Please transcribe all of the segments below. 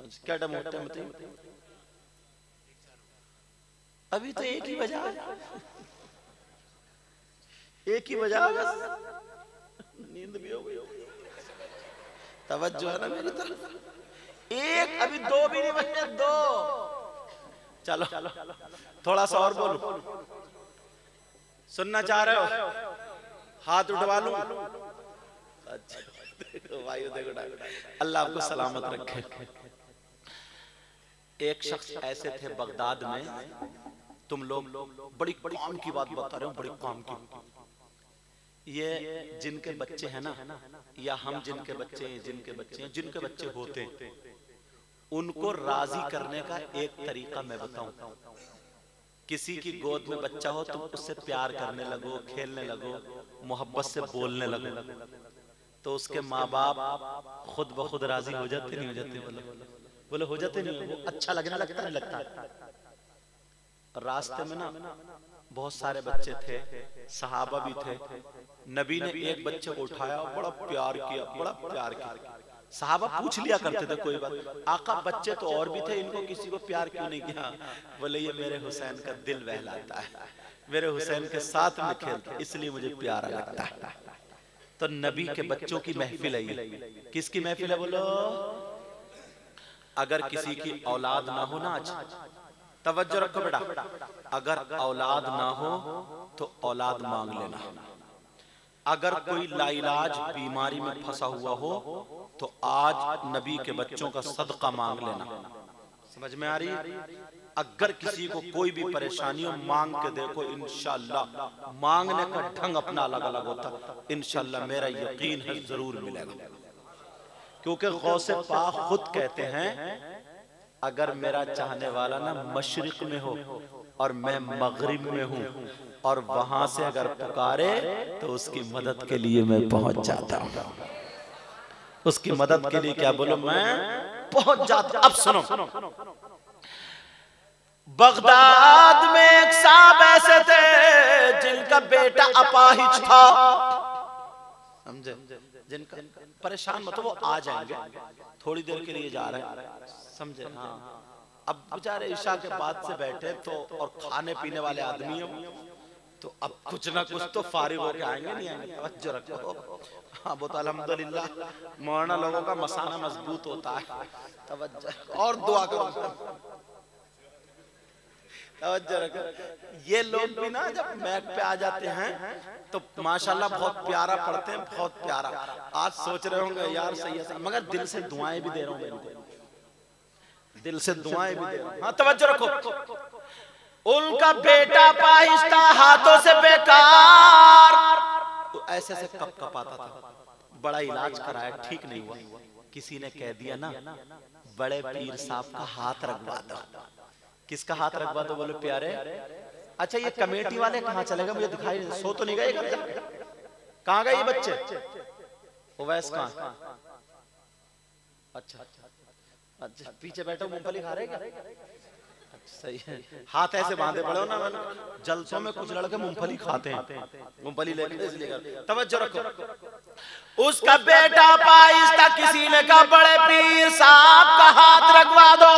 क्या मोटे में अभी तो एक ही बजा, एक ही बजा, नींद भी हो गई। तवज्जो है ना मेरी तरफ। एक अभी दो भी नहीं बजे, दो। चलो थोड़ा सा और बोलो, सुनना चाह रहे हो? हाथ उठवा लूं? अच्छा देखो भाई, देखो अल्लाह आपको सलामत रखे। एक शख्स ऐसे थे बगदाद में, तुम लोग बड़ी काम की बात बता रहे हो, बड़ी काम की। ये जिनके बच्चे हैं ना, या हम जिनके बच्चे हैं, जिनके बच्चे होते हैं, उनको राजी करने का एक तरीका मैं बताऊं। किसी की गोद में बच्चा हो तुम उससे प्यार करने लगो, खेलने लगो, मोहब्बत से बोलने लगो, तो उसके माँ बाप खुद ब खुद राजी हो जाते नहीं हो जाते? बोलो हो जाते नहीं? वो अच्छा लगने लगता नहीं लगता? रास्ते में ना बहुत सारे बच्चे थे, सहाबा भी थे। नबी ने एक बच्चे को उठाया, बड़ा प्यार किया, बड़ा प्यार किया। सहाबा पूछ लिया करते थे कोई बात, आका बच्चे तो और भी थे, इनको किसी को प्यार क्यों नहीं किया? बोले ये मेरे हुसैन का दिल बहलाता है, मेरे हुसैन के साथ में खेलता, इसलिए मुझे प्यारा लगता है। तो नबी के बच्चों की महफिल है ये। किसकी महफिल है बोलो? अगर किसी की औलाद ना हो ना, आज तवज्जो रखो बेटा, अगर औलाद ना हो तो औलाद मांग लेना। अगर कोई लाइलाज बीमारी में फंसा हुआ हो तो आज नबी के बच्चों का सदका मांग लेना। समझ में आ रही? अगर किसी को कोई भी परेशानी हो, मांग के देखो, इंशाअल्लाह। मांगने का ढंग अपना अलग अलग होता, इंशाअल्लाह मेरा यकीन है जरूर मिलेगा। क्योंकि गौसे पाक खुद कहते हैं, अगर मेरा चाहने वाला ना मशरिक में हो और मैं मगरिब में हूँ, और वहां से अगर पुकारे तो उसकी मदद के लिए मैं पहुंच जाता हूँ। उसकी मदद के लिए क्या बोलो, मैं पहुंच जाता। अब सुनो, बगदाद में एक साहब ऐसे थे जिनका बेटा अपाहिज था। समझे? जिनका परेशान मत, वो आ जाएंगे, थोड़ी देर के लिए जा रहे हैं, समझे? हाँ, अब बेचारे ईशा के बाद से बैठे तो, और खाने पीने वाले आदमी हो, तो अब कुछ ना कुछ तो फारिग होके आएंगे, नहीं आएंगे? तवज्जो रखो। हाँ वो तो अल्हम्दुलिल्लाह मौलाना लोगों का मसाना मजबूत होता है। तवज्जो और दुआ करो, तवज्जो रखो। ये लोग भी ना जब मैक पे आ जाते हैं तो माशाल्लाह बहुत प्यारा पढ़ते हैं, बहुत प्यारा। आज सोच रहे होंगे यार सही है, मगर दिल से दुआएं भी दे रहा हूँ मैं इनको, दिल से दुआएं भी दे रहा हूँ। हाँ तवज्जो रखो। उनका बेटा पाहिज था, हाथों से बेकार, तो ऐसे से कप कपाता था, बड़ा इलाज कराया, ठीक नहीं हुआ। किसी ने कह दिया ना, बड़े पीर साहब का हाथ रखवा दो। किसका हाथ रखवा दो बोले प्यारे? अच्छा ये कमेटी वाले कहाँ चले गए? मुझे दिखाई नहीं, सो तो नहीं गए? कहाँ गए ये बच्चे? ओवैस कहाँ? अच्छा अच्छा, पीछे बैठो, मूंगफली खा रहे क्या? सही है, हाथ ऐसे बांधे पड़े हो ना। जलसों में कुछ लड़के मूंगफली खाते हैं, मूंगफली लेके इसलिए। तवज्जो रखो। उसका बेटा पाइस था, किसी ने कहा बड़े पीर साहब का हाथ रखवा दो।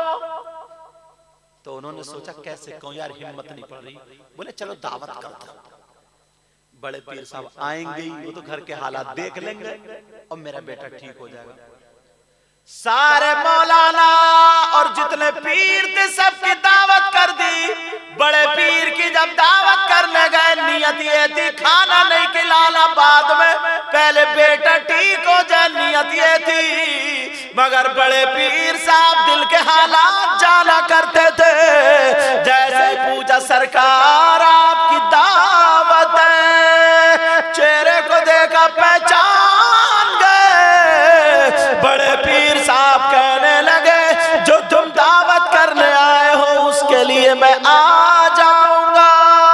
तो उन्होंने सोचा कैसे कहूं यार, हिम्मत नहीं पड़ रही। बोले चलो दावत करते हैं, बड़े पीर साहब आएंगे, वो तो घर के हालात देख लेंगे और मेरा बेटा ठीक हो जाएगा। सारे मौलाना और जितने पीर थे सबकी दावत कर दी। बड़े पीर की जब दावत करने गए, नियत ये थी खाना नहीं खिलाना, बाद में पहले बेटा ठीक हो जाए, नियत ये थी। मगर बड़े पीर साहब दिल के हालात जाना करते थे। जैसे ही पूछा सरकार आपकी दावत है, चेहरे को देखा पहचान गए। बड़े पीर साहब कहने लगे जो तुम दावत करने आए हो उसके लिए मैं आ जाऊंगा।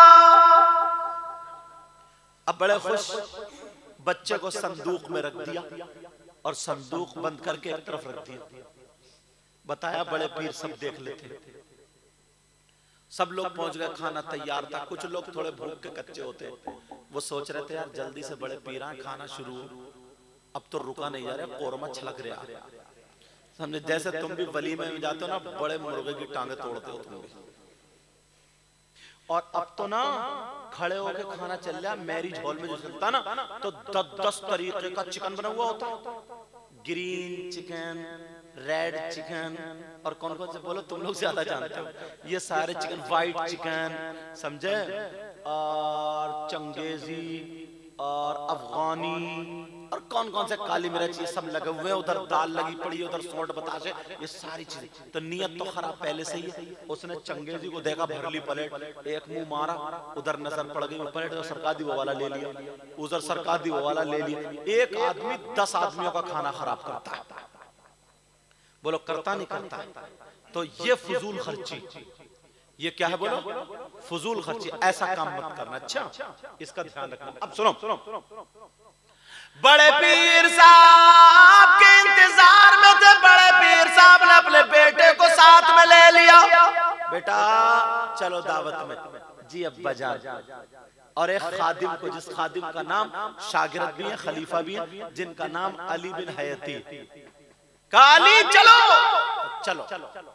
अब बड़े खुश, बच्चे को संदूक में रख दिया और संदूक बंद करके एक तरफ रख दिया। बताया बड़े पीर सब देख लेते। सब लोग पहुंच गए, खाना तैयार था। कुछ लोग थोड़े भूख के कच्चे होते, वो सोच रहे थे यार जल्दी से बड़े पीर खाना शुरू हो, अब तो रुका नहीं जा रहा, कोरमा छलक रहा। समझे? जैसे तुम भी वलीमे में जाते हो ना, बड़े मुर्गे की टांगे तोड़ते हो तुम भी। और अब तो ना खड़े होके खाना चल रहा, मैरिज हॉल में जो चलता ना, तो 10 तरीके का चिकन बना हुआ होता, ग्रीन चिकन, रेड चिकन, और कौन कौन से बोलो तुम लोग ज्यादा जानते हो, ये सारे चिकन, व्हाइट चिकन, समझे, और चंगेजी और अफगानी और कौन कौन से काली मिर्च, ये सब लगे हुए, उधर दाल लगी पड़ी है, उधर सोट बताशे, ये सारी चीजें। तो नियत तो खराब पहले से ही है। उसने चंगेजी को देखा, भरली प्लेट, एक मुंह मारा, उधर नजर पड़ गई, वो प्लेट तो सरका दी, वो वाला ले लिया, उधर सरका दी, वो वाला ले लिया। एक आदमी 10 आदमियों का खाना खराब करता है, बोलो करता नहीं करता? तो ये फजूल खर्ची, ये क्या है बोलो? फजूल खर्ची। ऐसा काम मत करना, अच्छा इसका ध्यान रखना। अब सुनो, बड़े पीर साहब के इंतजार में थे, बड़े पीर साहब ने अपने बेटे को साथ में ले लिया, बेटा चलो दावत में जी, अब बजा। और एक खादिम को, जिस खादिम का नाम शागिर्द भी है, खलीफा भी है, जिनका नाम अली बिन हयती, काली चलो चलो।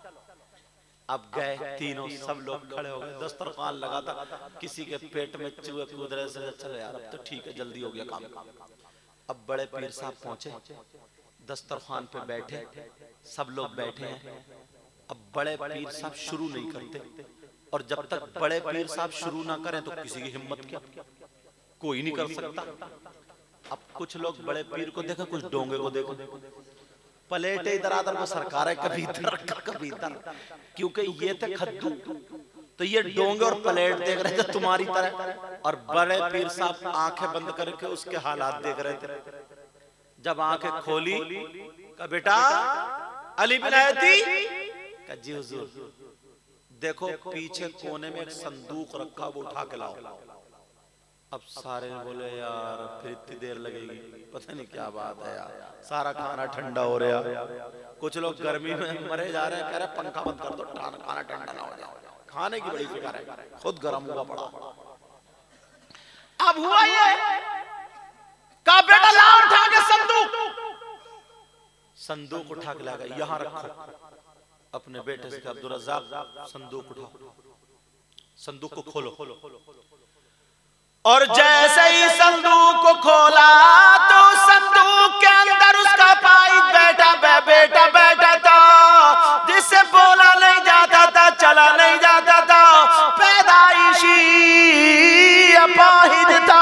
अब गए तीनों, सब लोग खड़े हो गए, दस्तरखान लगा था, किसी के पेट में चूहे कूद रहे से, चलो यार अब तो ठीक है, जल्दी हो गया काम। अब बड़े पीर साहब पहुंचे, दस्तरखान पे बैठे, सब लोग बैठे हैं। अब बड़े पीर साहब शुरू नहीं करते, और जब तक बड़े पीर साहब शुरू ना करें तो किसी की हिम्मत क्या, कोई नहीं कर सकता। अब कुछ लोग बड़े पीर को देखा, कुछ डोंगे को देखो, प्लेटें इधर आधर को सरकार है, कभी इधर कभी इधर, क्योंकि ये थे खद्दू, तो ये डोंगे और प्लेट देख रहे थे तुम्हारी तरह। और बड़े पीर साहब आंखें बंद करके उसके हालात देख रहे थे। जब आंखें खोली, कहा बेटा अली बिन हयती, कहा जी हुजूर, देखो पीछे कोने में एक संदूक रखा, वो उठा के लाओ। अब सारे बोले यार फिर इतनी देर लगेगी, पता नहीं क्या बात है यार, सारा खाना ठंडा हो रहा। कुछ लोग गर्मी में मरे जा रहे हैं, कह रहे पंखा बंद कर दो, खाना ठंडा ना हो जाए। खाने की बड़ी फिक्र है, खुद गर्म हुआ पड़ा। अब हुआ ये, कहा बेटा लाओ उठा के संदूक उठा के लाएगा, यहां रखो। अपने बेटे से कहा अब्दुल रज़्ज़ाक संदूक उठाओ, संदूक को खोलो। और जैसे ही संदूक को खोला तो संदूक के अंदर उसका पाइज बैठा था, जिससे बोला नहीं जाता था, चला नहीं जाता था, पैदाइशी अपाहिज था।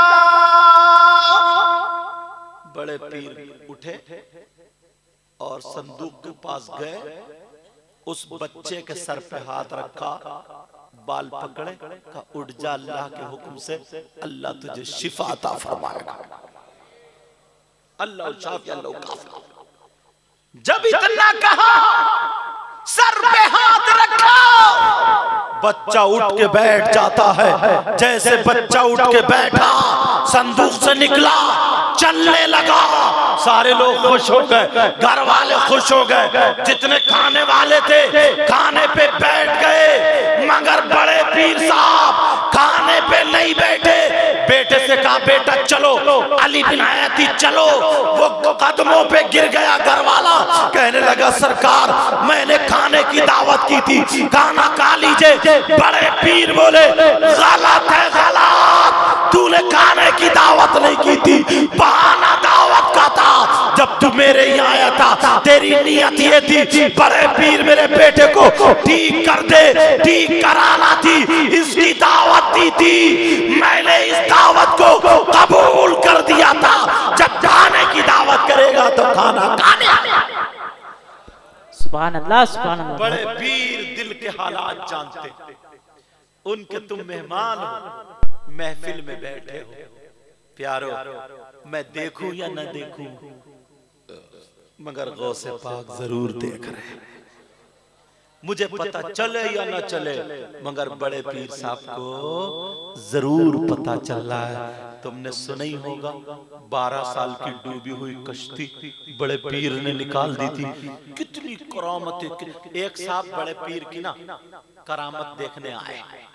बड़े पीर उठे और संदूक के पास गए, उस बच्चे के सर पे हाथ रखा, बाल पकड़े, का उठ जा, अल्लाह के हुक्म से अल्लाह तुझे शिफा अता फरमाएगा। अल्लाह शाफी अल्लाह काफी। जब इतना कहा, सर पे हाथ रखा, बच्चा उठ के बैठ जाता है। जैसे बच्चा उठ के बैठा, संदूक से निकला, चलने लगा। सारे लोग खुश हो गए, घर वाले खुश हो गए, जितने खाने वाले थे खाने पे बैठ गए, मगर बड़े पीर साहब खाने पे नहीं बैठे। बेटे से कहा बेटा चलो, अली बिन हयती चलो। वो कदमों पे गिर गया घर वाला, कहने लगा सरकार मैंने खाने की दावत की थी, खाना खा लीजिए। बड़े पीर बोले गलत है, गलत, तूने खाने की दावत नहीं की थी, बहाना दावत का था। जब तू मेरे यहाँ आया था तेरी नियत ये थी बड़े पीर मेरे बेटे को ठीक कर दे, ठीक कराना थी, इसकी दावत दी थी, मैंने इस दावत को कबूल कर दिया था। जब खाने की दावत करेगा तो खाना खाने। सुभान अल्लाह, सुभान अल्लाह। बड़े पीर दिल के हालात जानते, उनके तुम मेहमान हो, महफिल में बैठे हो। प्यारो मैं देखूं या न देखूं, मगर गौसे पाक जरूर देख रहे हैं। मुझे पता चले या न चले, मगर बड़े पीर साहब को जरूर पता चल रहा है। तुमने सुना ही होगा 12 साल की डूबी हुई कश्ती बड़े पीर ने निकाल दी थी। कितनी करामतें। एक साहब बड़े पीर की ना करामत देखने आए,